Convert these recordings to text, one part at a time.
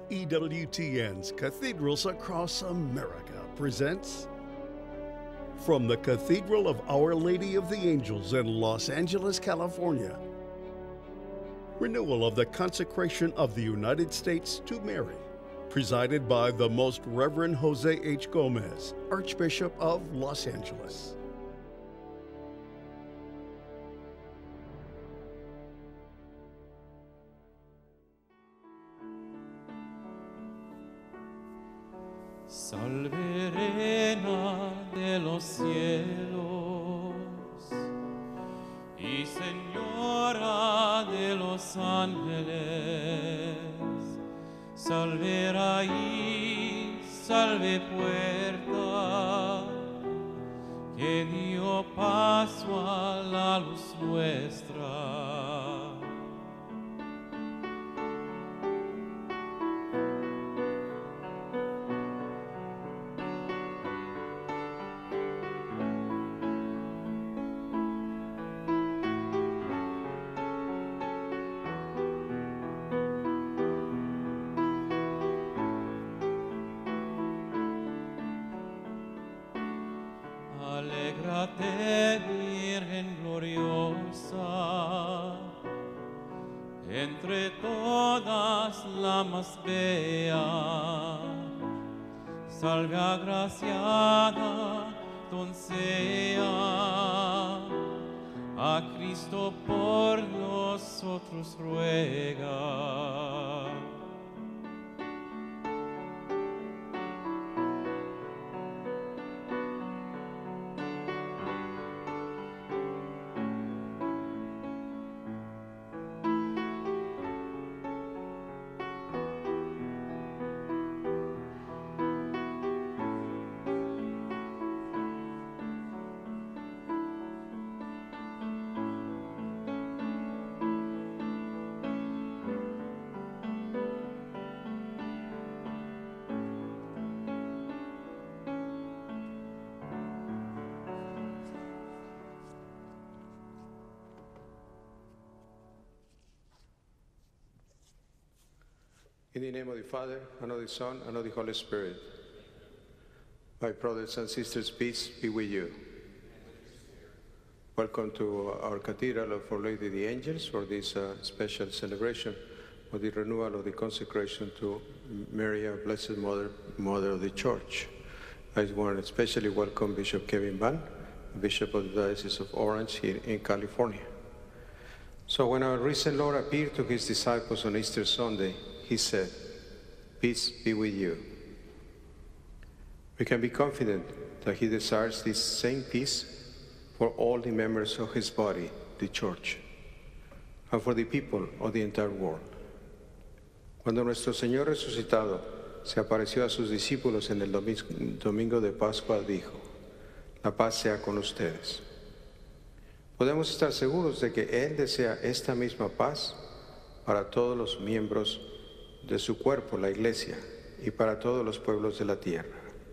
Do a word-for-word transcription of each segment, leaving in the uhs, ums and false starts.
E W T N's Cathedrals Across America presents from the Cathedral of Our Lady of the Angels in Los Angeles, California, renewal of the consecration of the United States to Mary, presided by the Most Reverend Jose H. Gomez, Archbishop of Los Angeles. Salve Reina de los cielos y Señora de los ángeles, salve raíz, salve puerta, que dio paso a la luz nuestra. Alégrate, Virgen gloriosa, entre todas la más bella, salve agraciada doncella, a Cristo por nosotros ruega. In the name of the Father, and of the Son, and of the Holy Spirit. My brothers and sisters, peace be with you. Welcome to our Cathedral of Our Lady of the Angels for this uh, special celebration of the renewal of the consecration to Mary, our Blessed Mother, Mother of the Church. I want to especially welcome Bishop Kevin Ban, Bishop of the Diocese of Orange here in California. So when our risen Lord appeared to his disciples on Easter Sunday, he said, "Peace be with you." We can be confident that he desires this same peace for all the members of his body, the Church, and for the people of the entire world. Cuando nuestro Señor resucitado se apareció a sus discípulos en el domingo de Pascua, dijo, "La paz sea con ustedes." Podemos estar seguros de que Él desea esta misma paz para todos los miembros de su cuerpo, la Iglesia, y para todos los pueblos de la tierra.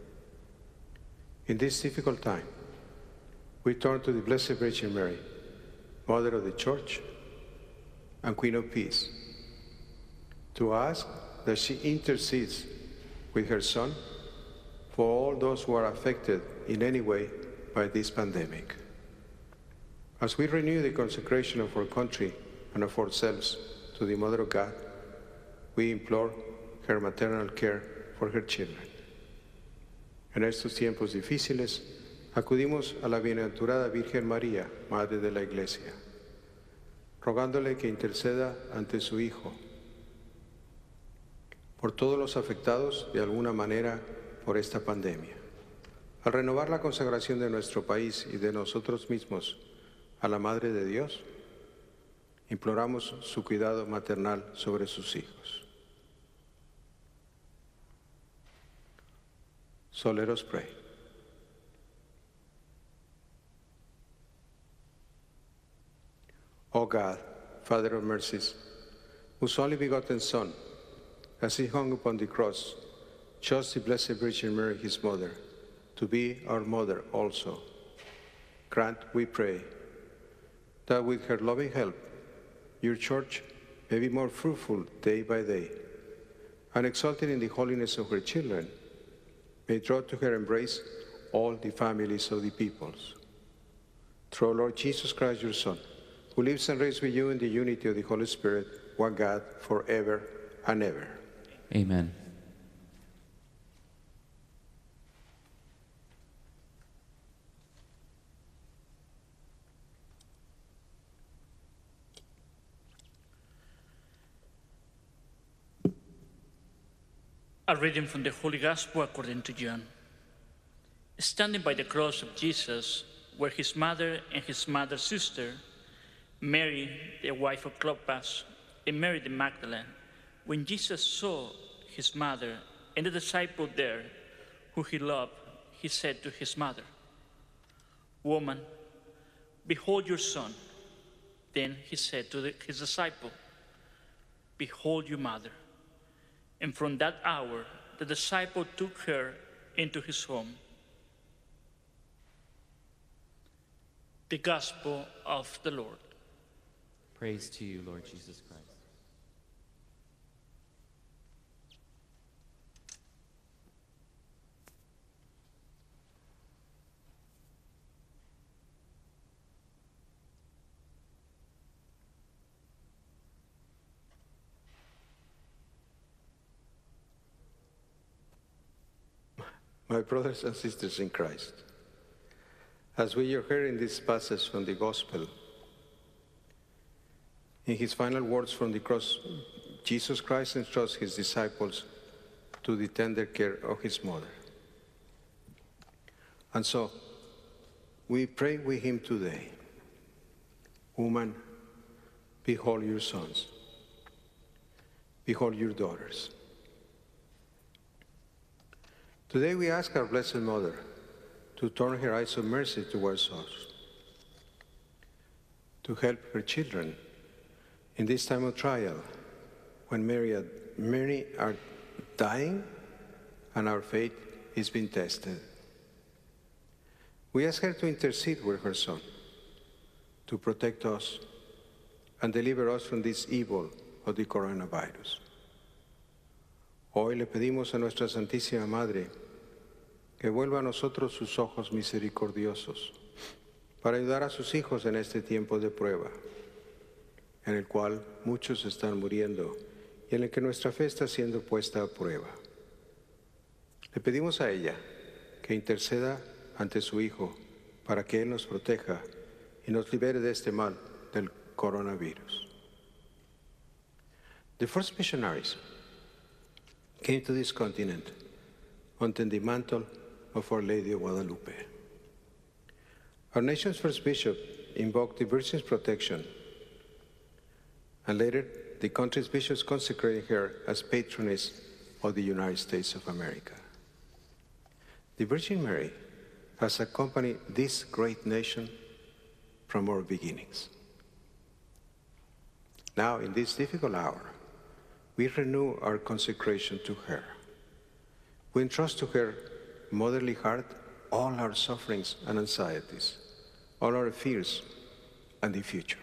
In this difficult time, we turn to the Blessed Virgin Mary, Mother of the Church and Queen of Peace, to ask that she intercedes with her Son for all those who are affected in any way by this pandemic. As we renew the consecration of our country and of ourselves to the Mother of God, we implore her maternal care for her children. En estos tiempos difíciles, acudimos a la bienaventurada Virgen María, Madre de la Iglesia, rogándole que interceda ante su Hijo por todos los afectados de alguna manera por esta pandemia. Al renovar la consagración de nuestro país y de nosotros mismos a la Madre de Dios, imploramos su cuidado maternal sobre sus hijos. So let us pray. O God, Father of mercies, whose only begotten Son, as he hung upon the cross, chose the Blessed Virgin Mary, his mother, to be our mother also. Grant, we pray, that with her loving help, your church may be more fruitful day by day, and exalted in the holiness of her children, may draw to her embrace all the families of the peoples. Through our Lord Jesus Christ, your Son, who lives and reigns with you in the unity of the Holy Spirit, one God, forever and ever. Amen. A reading from the Holy Gospel according to John. Standing by the cross of Jesus were his mother and his mother's sister, Mary, the wife of Clopas, and Mary the Magdalene. When Jesus saw his mother and the disciple there, who he loved, he said to his mother, "Woman, behold your son." Then he said to the, his disciple, "Behold your mother." And from that hour, the disciple took her into his home. The Gospel of the Lord. Praise to you, Lord Jesus Christ. My brothers and sisters in Christ, as we are hearing this passage from the Gospel, in his final words from the cross, Jesus Christ entrusts his disciples to the tender care of his mother. And so, we pray with him today, "Woman, behold your sons, behold your daughters." Today we ask our Blessed Mother to turn her eyes of mercy towards us, to help her children in this time of trial when many are, many are dying and our faith is being tested. We ask her to intercede with her Son, to protect us and deliver us from this evil of the coronavirus. Hoy le pedimos a nuestra Santísima Madre que vuelva a nosotros sus ojos misericordiosos para ayudar a sus hijos en este tiempo de prueba, en el cual muchos están muriendo y en el que nuestra fe está siendo puesta a prueba. Le pedimos a ella que interceda ante su Hijo para que Él nos proteja y nos libere de este mal del coronavirus. The first missionaries came to this continent under the mantle of Our Lady of Guadalupe. Our nation's first bishop invoked the Virgin's protection, and later the country's bishops consecrated her as patroness of the United States of America. The Virgin Mary has accompanied this great nation from our beginnings. Now, in this difficult hour, we renew our consecration to her. We entrust to her motherly heart all our sufferings and anxieties, all our fears and the future.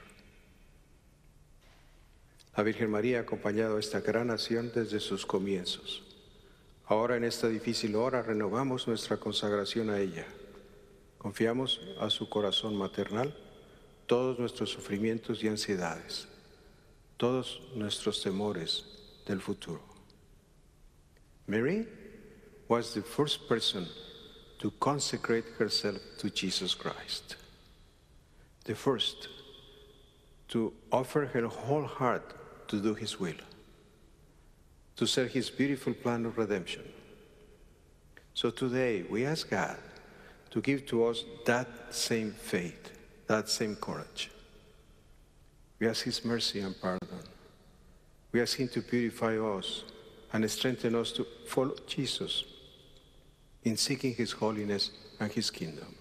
La Virgen María ha acompañado a esta gran nación desde sus comienzos. Ahora en esta difícil hora renovamos nuestra consagración a ella. Confiamos a su corazón maternal todos nuestros sufrimientos y ansiedades, todos nuestros temores del futuro. Mary was the first person to consecrate herself to Jesus Christ, the first to offer her whole heart to do his will, to serve his beautiful plan of redemption. So today we ask God to give to us that same faith, that same courage. We ask his mercy and pardon. We ask him to purify us and strengthen us to follow Jesus in seeking his holiness and his kingdom.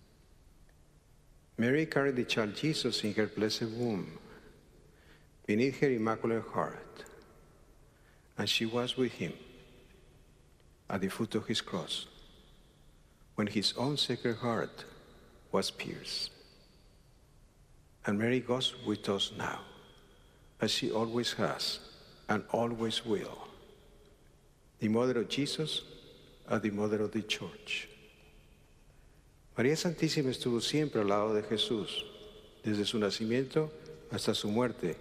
Mary carried the child Jesus in her blessed womb, beneath her immaculate heart, and she was with him at the foot of his cross when his own sacred heart was pierced. And Mary goes with us now, as she always has and always will, the Mother of Jesus and the Mother of the Church. María Santísima estuvo siempre al lado de Jesús, desde su nacimiento hasta su muerte.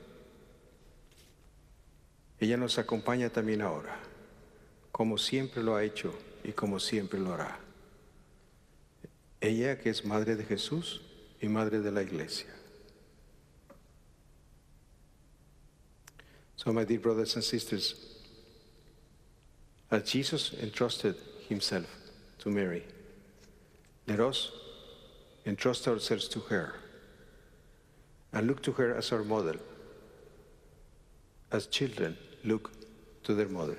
Ella nos acompaña también ahora, como siempre lo ha hecho y como siempre lo hará. Ella que es Madre de Jesús y Madre de la Iglesia. So, my dear brothers and sisters, as Jesus entrusted himself to Mary, let us entrust ourselves to her and look to her as our model, as children look to their mother.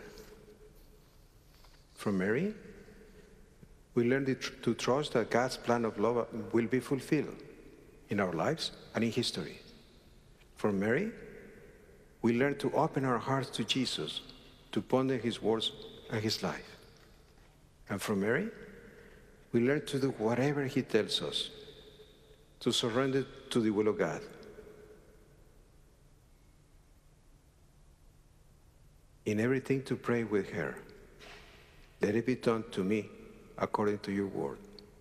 From Mary, we learn to trust that God's plan of love will be fulfilled in our lives and in history. From Mary, we learn to open our hearts to Jesus, to ponder his words and his life. And from Mary, we learn to do whatever he tells us, to surrender to the will of God. In everything to pray with her, let it be done to me according to your word.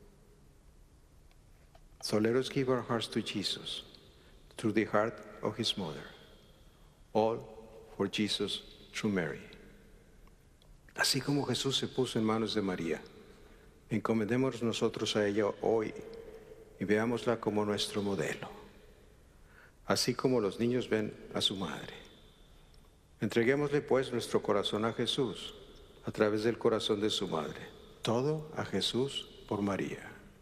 So let us give our hearts to Jesus through the heart of his mother. All for Jesus through Mary. Así como Jesús se puso en manos de María, encomendémonos nosotros a ella hoy y veámosla como nuestro modelo, así como los niños ven a su madre. Entreguémosle pues nuestro corazón a Jesús a través del corazón de su madre. Todo a Jesús por María.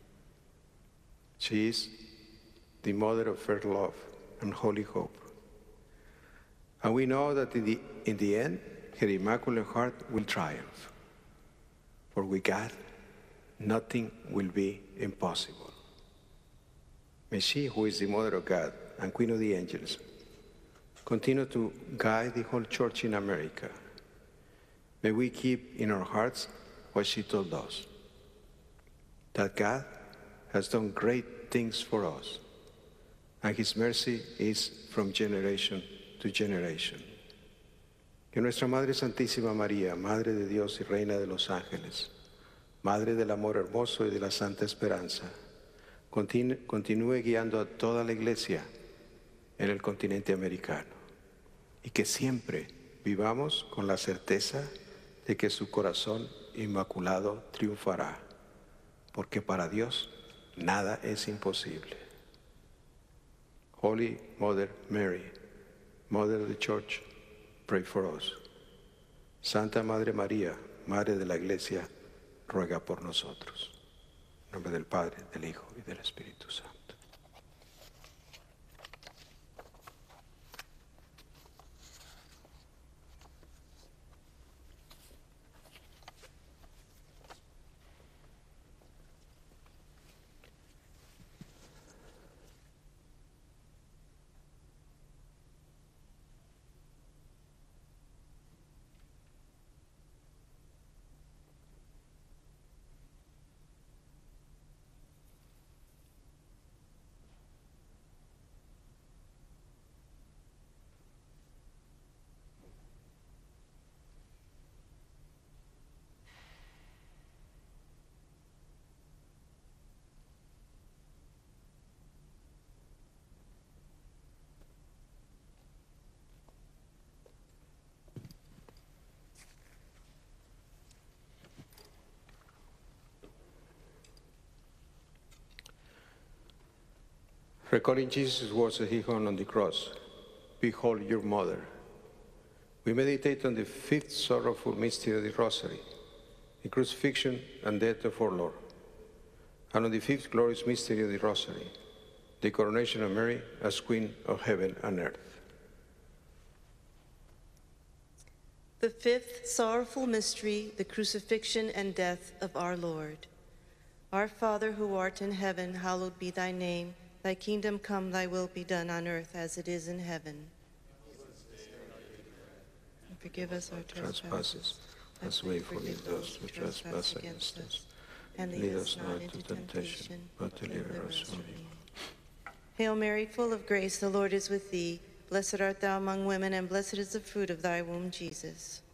She is the mother of fair love and holy hope. And we know that in the, in the end, her Immaculate Heart will triumph. For with God, nothing will be impossible. May she, who is the Mother of God and Queen of the Angels, continue to guide the whole Church in America. May we keep in our hearts what she told us, that God has done great things for us, and his mercy is from generation to generation. Que nuestra Madre Santísima María, Madre de Dios y Reina de los Ángeles, Madre del Amor Hermoso y de la Santa Esperanza, continue, continúe guiando a toda la Iglesia en el continente americano, y que siempre vivamos con la certeza de que su corazón inmaculado triunfará, porque para Dios nada es imposible. Holy Mother Mary, Mother of the Church, pray for us. Santa Madre María, Madre de la Iglesia, ruega por nosotros. En nombre del Padre, del Hijo y del Espíritu Santo. Recalling Jesus' words that he hung on the cross, behold your mother. We meditate on the fifth sorrowful mystery of the Rosary, the crucifixion and death of our Lord, and on the fifth glorious mystery of the Rosary, the coronation of Mary as Queen of heaven and earth. The fifth sorrowful mystery, the crucifixion and death of our Lord. Our Father who art in heaven, hallowed be thy name. Thy kingdom come, thy will be done on earth as it is in heaven. And forgive us our trespasses, as we forgive those who trespass against us. And lead us not into temptation, but deliver us from evil. Hail Mary, full of grace, the Lord is with thee. Blessed art thou among women, and blessed is the fruit of thy womb, Jesus.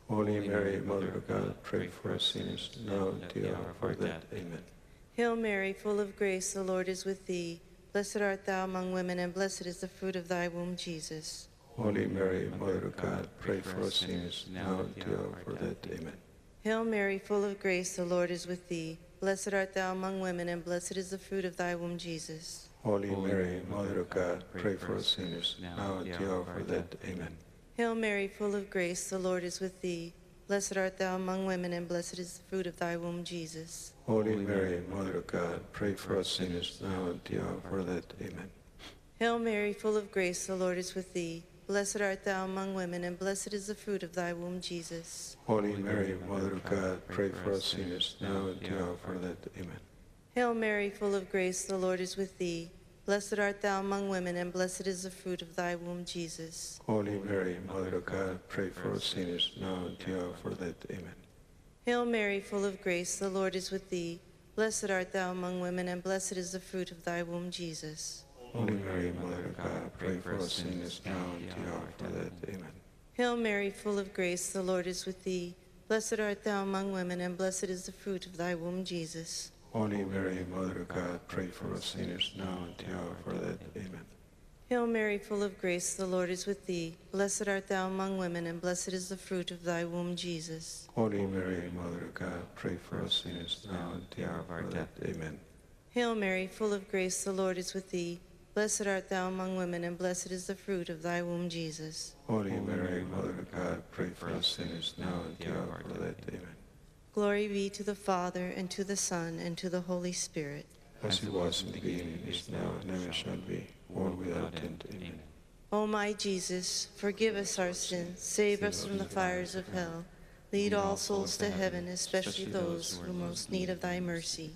Holy Mary, Mother of God, pray for us sinners, now and at the hour of our death. Amen. Hail Mary, full of grace, the Lord is with thee. Blessed art thou among women, and blessed is the fruit of thy womb, Jesus. Holy Mary, Mother of God, pray for us sinners, now and at the hour of our death. Amen. Hail Mary, full of grace, the Lord is with thee. Blessed art thou among women, and blessed is the fruit of thy womb, Jesus. Holy Mary, Mother of God, pray for us sinners, now and at the hour of our death. Amen. Hail Mary, full of grace, the Lord is with thee. Blessed art thou among women, and blessed is the fruit of thy womb, Jesus. Holy Mary, Mother of God, pray for us sinners, now and at the hour of our death. Amen. Hail Mary, full of grace, the Lord is with thee. Blessed art thou among women, and blessed is the fruit of thy womb, Jesus. Holy Mary, Mother of God, pray for us sinners, now and at the hour of our death. Amen. Hail Mary, full of grace, the Lord is with thee. Blessed art thou among women, and blessed is the fruit of thy womb, Jesus. Holy Mary, Mother of God, pray for us sinners, now and at the hour of our death. Amen. Hail Mary, full of grace, the Lord is with thee. Blessed art thou among women, and blessed is the fruit of thy womb, Jesus. Holy Mary, Mother of God, pray for us sinners, now and at the hour of our death. Amen. Hail Mary, full of grace, the Lord is with thee. Blessed art thou among women, and blessed is the fruit of thy womb, Jesus. Holy Mary, Mother of God, pray for us sinners, now and at the hour of our death. Amen. Hail Mary, full of grace, the Lord is with thee. Blessed art thou among women, and blessed is the fruit of thy womb, Jesus. Holy Mary, Mother of God, pray for us sinners, now and at the hour of our death. Amen. Hail Mary, full of grace, the Lord is with thee. Blessed art thou among women, and blessed is the fruit of thy womb, Jesus. Holy Mary, Mother of God, pray for us sinners, now and at the hour of our death. Amen. Glory be to the Father, and to the Son, and to the Holy Spirit. As it was in the beginning, is now, and ever shall be, world without end. Amen. O my Jesus, forgive us our sins, save us from the fires of hell. Lead all souls to heaven, especially those who most need of thy mercy.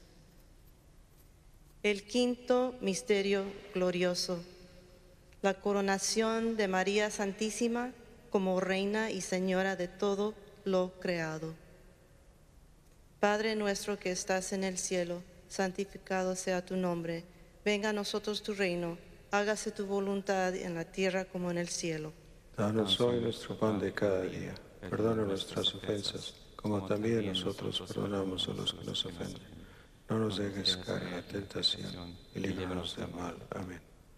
El quinto misterio glorioso, la coronación de María Santísima como Reina y Señora de todo lo creado. Padre nuestro que estás en el cielo, santificado sea tu nombre. Venga a nosotros tu reino, hágase tu voluntad en la tierra como en el cielo. Danos hoy nuestro pan de cada día. Perdona nuestras ofensas, como también nosotros perdonamos a los que nos ofenden. No nos dejes caer en la tentación y líbranos del mal. Amén.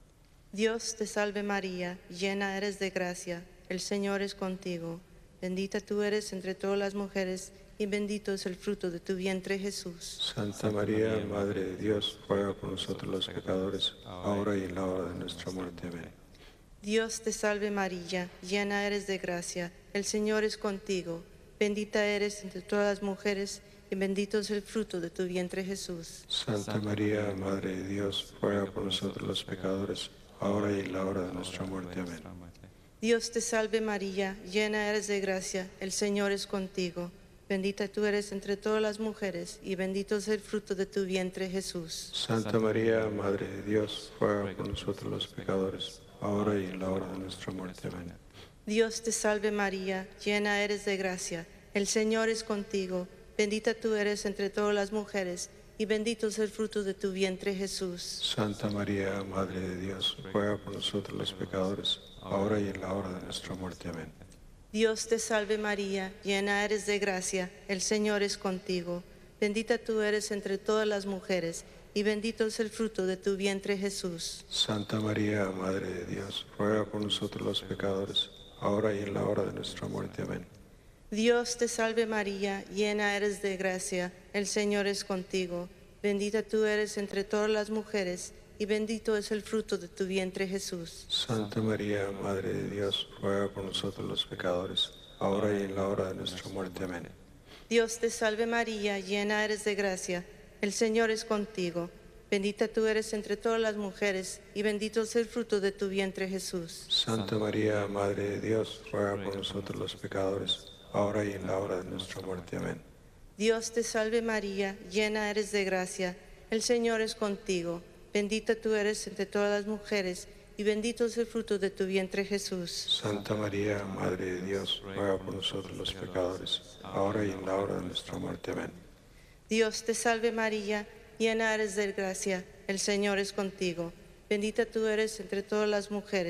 Dios te salve María, llena eres de gracia, el Señor es contigo. Bendita tú eres entre todas las mujeres, y bendito es el fruto de tu vientre, Jesús. Santa María, Madre de Dios, ruega por nosotros los pecadores, ahora y en la hora de nuestra muerte. Amén. Dios te salve María, llena eres de gracia, el Señor es contigo. Bendita eres entre todas las mujeres, y bendito es el fruto de tu vientre, Jesús. Santa María, Madre de Dios, ruega por nosotros los pecadores, ahora y en la hora de nuestra muerte. Amén. Dios te salve María, llena eres de gracia, el Señor es contigo. Bendita tú eres entre todas las mujeres, y bendito es el fruto de tu vientre, Jesús. Santa María, Madre de Dios, ruega por nosotros los pecadores, ahora y en la hora de nuestra muerte. Amén. Dios te salve María, llena eres de gracia, el Señor es contigo. Bendita tú eres entre todas las mujeres, y bendito es el fruto de tu vientre, Jesús. Santa María, Madre de Dios, ruega por nosotros los pecadores, ahora y en la hora de nuestra muerte. Amén. Dios te salve María, llena eres de gracia, el Señor es contigo. Bendita tú eres entre todas las mujeres, y bendito es el fruto de tu vientre, Jesús. Santa María, Madre de Dios, ruega por nosotros los pecadores, ahora y en la hora de nuestra muerte. Amén. Dios te salve María, llena eres de gracia, el Señor es contigo. Bendita tú eres entre todas las mujeres, y bendito es el fruto de tu vientre, Jesús. Santa María, Madre de Dios, ruega por nosotros los pecadores, ahora y en la hora de nuestra muerte. Amén. Dios te salve María, llena eres de gracia, el Señor es contigo. Bendita tú eres entre todas las mujeres, y bendito es el fruto de tu vientre, Jesús. Santa María, Madre de Dios, ruega por nosotros los pecadores, ahora y en la hora de nuestra muerte. Amén. Dios te salve María, llena eres de gracia, el Señor es contigo. Bendita tú eres entre todas las mujeres, y bendito es el fruto de tu vientre, Jesús. Santa María, Madre de Dios, ruega por nosotros los pecadores, ahora y en la hora de nuestra muerte. Amén. Dios te salve María, llena eres de gracia, el Señor es contigo. Bendita tú eres entre todas las mujeres,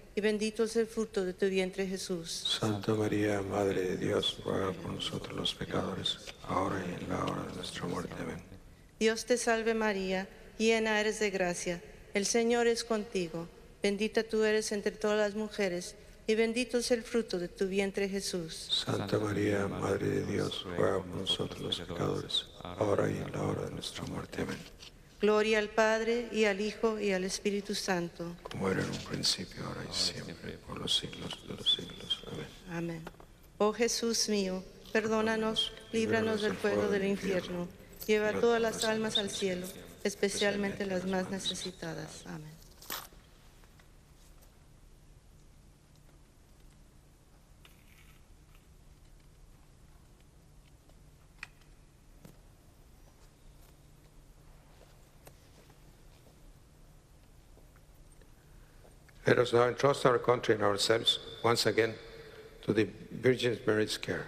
y bendito es el fruto de tu vientre, Jesús. Santa María, Madre de Dios, ruega por nosotros los pecadores, ahora y en la hora de nuestra muerte. Amén. Dios te salve María, llena eres de gracia, el Señor es contigo. Bendita tú eres entre todas las mujeres, y bendito es el fruto de tu vientre, Jesús. Santa María, Madre de Dios, ruega por nosotros los pecadores, ahora y en la hora de nuestra muerte. Amén. Gloria al Padre, y al Hijo, y al Espíritu Santo. Como era en un principio, ahora y siempre, por los siglos de los siglos. Amén. Amén. Oh Jesús mío, perdónanos, líbranos del fuego del infierno, lleva todas las almas al cielo, especialmente las más necesitadas. Amén. Let us now entrust our country and ourselves once again to the Virgin Mary's care.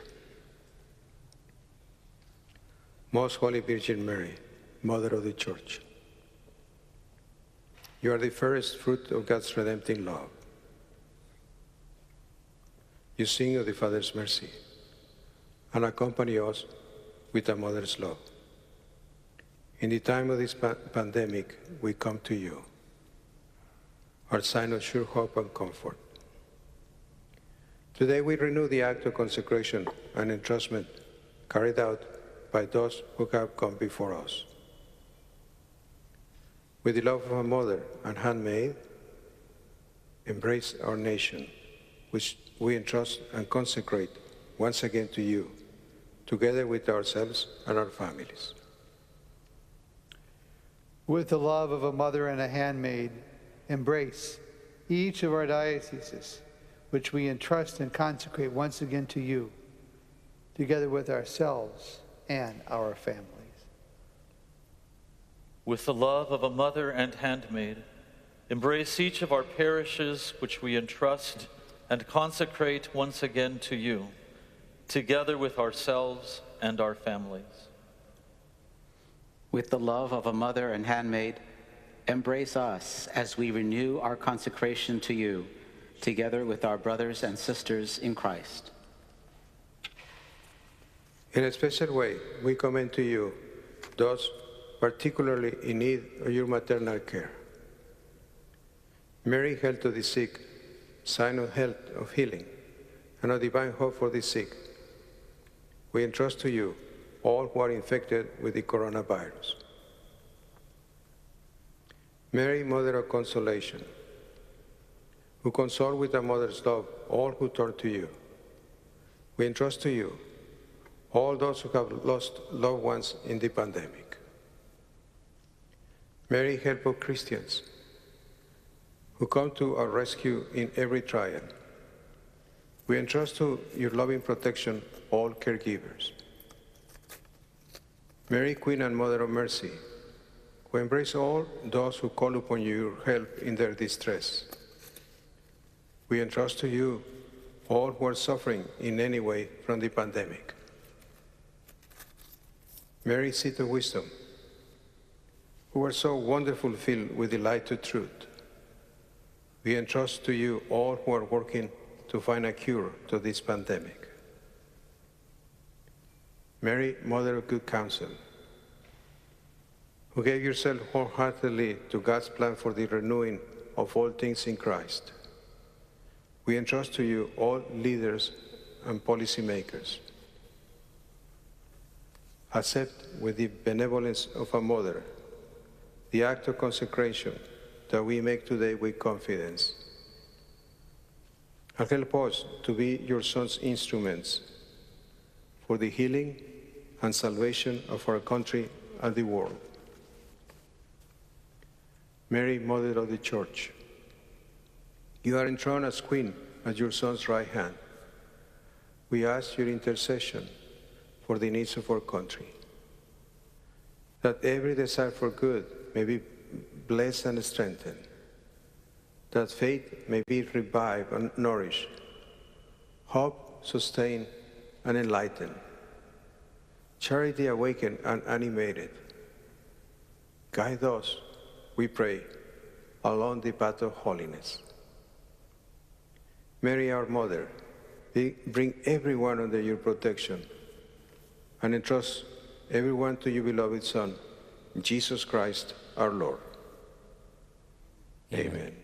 Most Holy Virgin Mary, Mother of the Church, you are the first fruit of God's redemptive love. You sing of the Father's mercy and accompany us with a mother's love. In the time of this pa- pandemic, we come to you, our sign of sure hope and comfort. Today we renew the act of consecration and entrustment carried out by those who have come before us. With the love of a mother and handmaid, embrace our nation, which we entrust and consecrate once again to you, together with ourselves and our families. With the love of a mother and a handmaid, embrace each of our dioceses, which we entrust and consecrate once again to you, together with ourselves and our families. With the love of a mother and handmaid, embrace each of our parishes, which we entrust and consecrate once again to you, together with ourselves and our families. With the love of a mother and handmaid, embrace us as we renew our consecration to you, together with our brothers and sisters in Christ. In a special way, we commend to you those particularly in need of your maternal care. Mary, health to the sick, sign of health, of healing, and of divine hope for the sick, we entrust to you all who are infected with the coronavirus. Mary, Mother of Consolation, who console with a mother's love all who turn to you, we entrust to you all those who have lost loved ones in the pandemic. Mary, help of Christians, who come to our rescue in every trial, we entrust to your loving protection all caregivers. Mary, Queen and Mother of Mercy, who embrace all those who call upon your help in their distress, we entrust to you all who are suffering in any way from the pandemic. Mary, Seat of Wisdom, who are so wonderful filled with the light of truth, we entrust to you all who are working to find a cure to this pandemic. Mary, Mother of Good Counsel, who gave yourself wholeheartedly to God's plan for the renewing of all things in Christ, we entrust to you all leaders and policymakers. Accept with the benevolence of a mother the act of consecration that we make today with confidence. And help us to be your Son's instruments for the healing and salvation of our country and the world. Mary, Mother of the Church, you are enthroned as Queen at your Son's right hand. We ask your intercession for the needs of our country, that every desire for good may be blessed and strengthened, that faith may be revived and nourished, hope sustained and enlightened, charity awakened and animated. Guide us, we pray, along the path of holiness. Mary, our Mother, bring everyone under your protection and entrust everyone to your beloved Son, Jesus Christ, our Lord. Amen. Amen.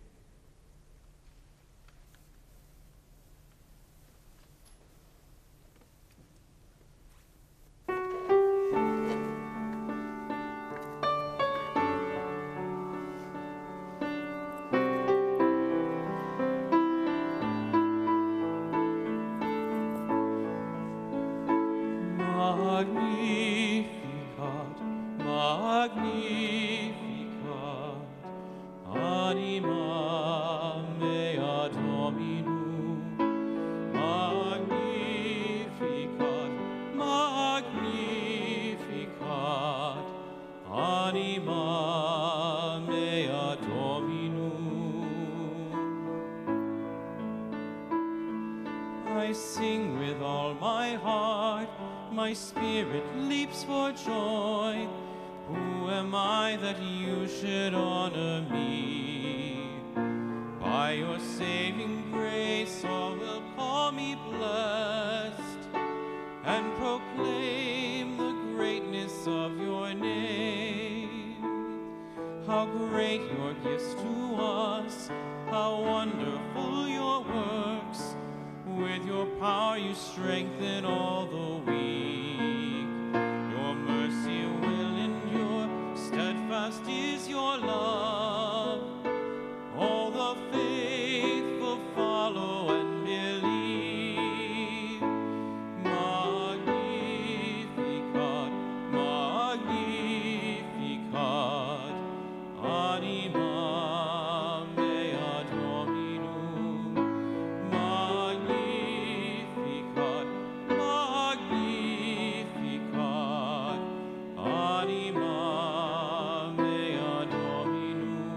I sing with all my heart, my spirit leaps for joy. Who am I that you should honor me? By your saving grace all will call me blessed, and proclaim the greatness of your name. How great your gifts to us, how wonderful your works. With your power you strengthen all the weak. Your mercy will endure, steadfast is your love. All the faithful follow and believe. Magnificat, Magnificat, anima mea Dominum. Magnificat, Magnificat, anima mea Dominum.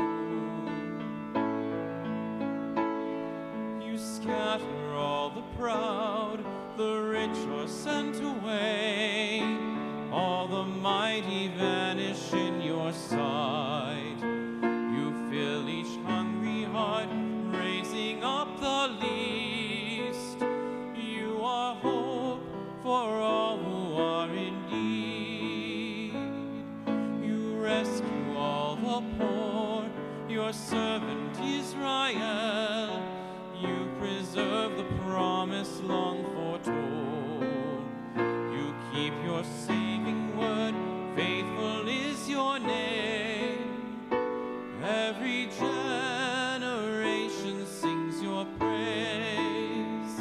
You scatter all the proud, the rich are sent away. All the mighty vanish in your sight. You fill each hungry heart, raising up the least. You are hope for all who are in need. You rescue all the poor, your servant Israel. You preserve the promise long foretold. You keep your saving word, faithful is your name. Every generation sings your praise.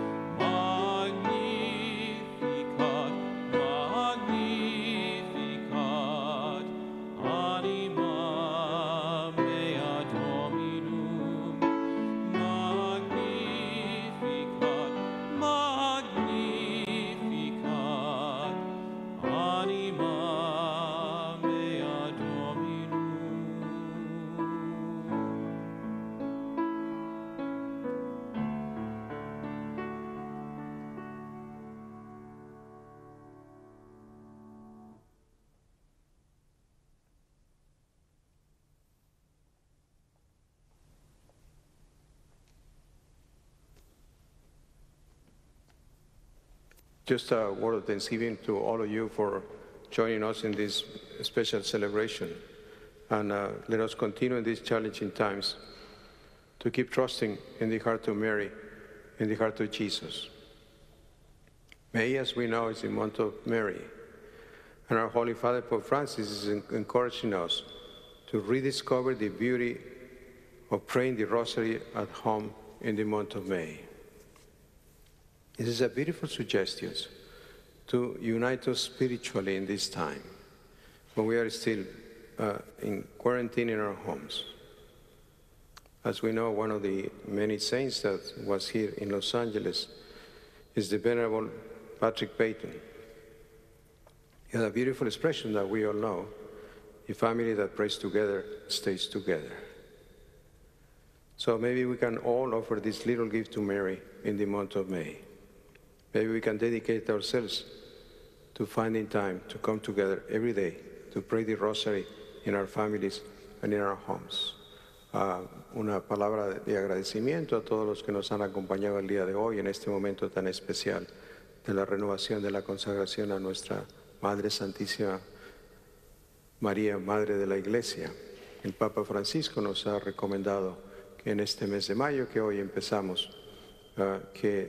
Magnificat, Magnificat, anima mea Dominum. Magnificat, Magnificat, anima mea Dominum. Just a word of thanksgiving to all of you for joining us in this special celebration. And uh, let us continue in these challenging times to keep trusting in the heart of Mary, in the heart of Jesus. May, as we know, is the month of Mary. And our Holy Father, Pope Francis, is encouraging us to rediscover the beauty of praying the Rosary at home in the month of May. This is a beautiful suggestion to unite us spiritually in this time, when we are still uh, in quarantine in our homes. As we know, one of the many saints that was here in Los Angeles is the Venerable Patrick Peyton. He had a beautiful expression that we all know: a family that prays together stays together. So maybe we can all offer this little gift to Mary in the month of May. Maybe we can dedicate ourselves to finding time to come together every day to pray the Rosary in our families and in our homes. Uh, una palabra de agradecimiento a todos los que nos han acompañado el día de hoy en este momento tan especial de la renovación de la consagración a nuestra Madre Santísima María, Madre de la Iglesia. El Papa Francisco nos ha recomendado que en este mes de mayo que hoy empezamos, uh, que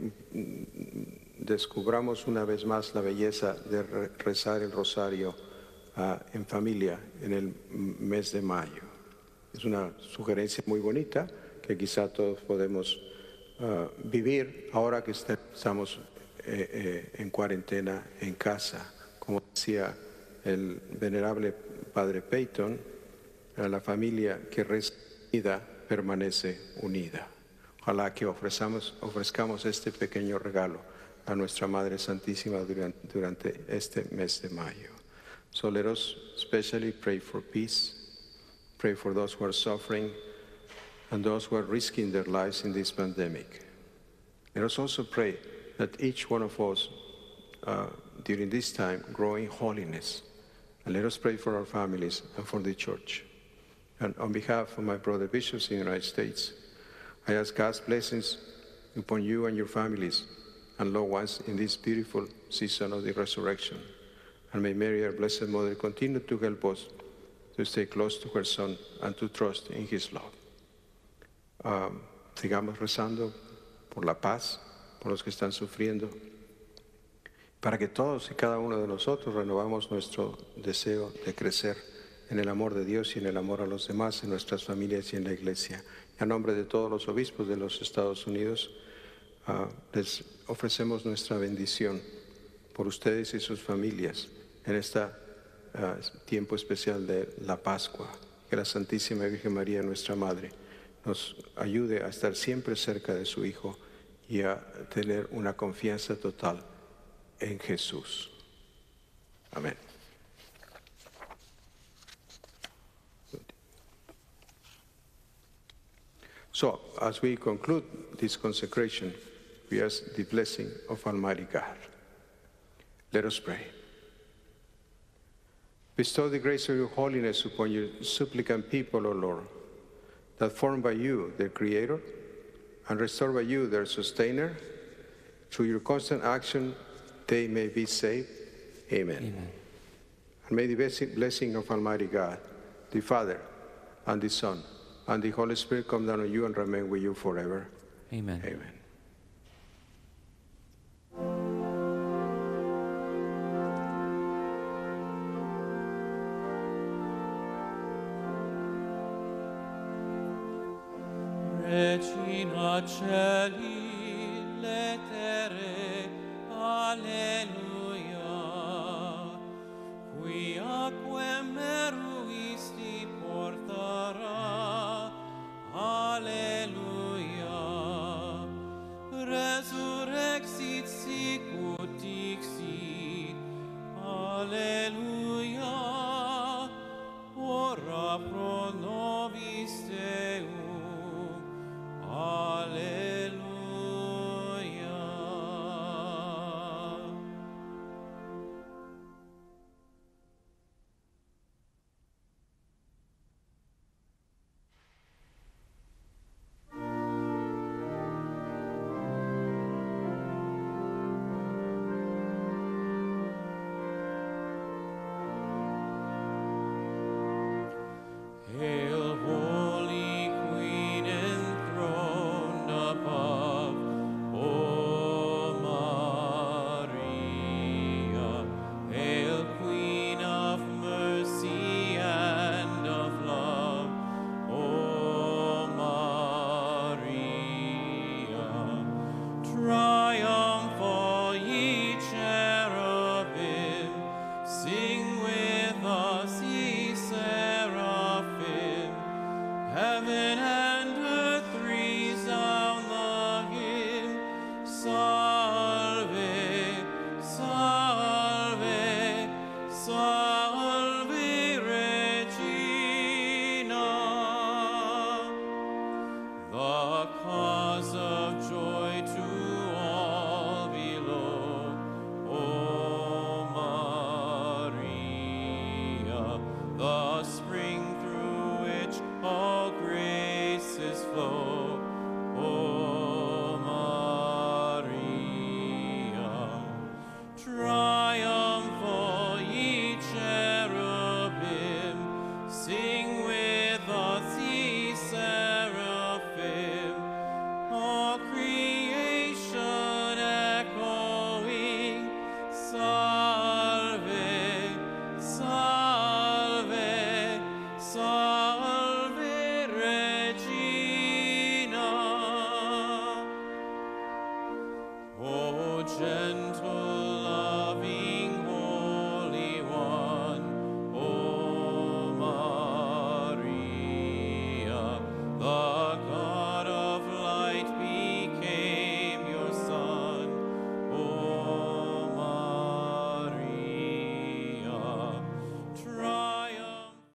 descubramos una vez más la belleza de rezar el rosario uh, en familia en el mes de mayo. Es una sugerencia muy bonita que quizá todos podemos uh, vivir ahora que estamos eh, eh, en cuarentena en casa. Como decía el venerable Padre Peyton, la familia que reza unida permanece unida. Ojalá que ofrezcamos, ofrezcamos este pequeño regalo a nuestra Madre Santísima durante, durante este mes de mayo. So let us especially pray for peace, pray for those who are suffering and those who are risking their lives in this pandemic. Let us also pray that each one of us uh, during this time grow in holiness. And let us pray for our families and for the church. And on behalf of my brother bishops in the United States, I ask God's blessings upon you and your families and loved ones in this beautiful season of the resurrection. And may Mary, our Blessed Mother, continue to help us to stay close to her Son and to trust in His love. Um, sigamos rezando por la paz, por los que están sufriendo, para que todos y cada uno de nosotros renovamos nuestro deseo de crecer en el amor de Dios y en el amor a los demás, en nuestras familias y en la Iglesia. Y a nombre de todos los obispos de los Estados Unidos, uh, les ofrecemos nuestra bendición por ustedes y sus familias en este uh, tiempo especial de la Pascua. Que la Santísima Virgen María, nuestra Madre, nos ayude a estar siempre cerca de su Hijo y a tener una confianza total en Jesús. Amén. So, as we conclude this consecration, we ask the blessing of Almighty God. Let us pray. Bestow the grace of your holiness upon your supplicant people, O Lord, that formed by you, their Creator, and restored by you, their Sustainer, through your constant action, they may be saved. Amen. Amen. And may the blessing of Almighty God, the Father, and the Son, and the Holy Spirit come down on you and remain with you forever. Amen. Amen. Regina Celi, lettere, alleluia.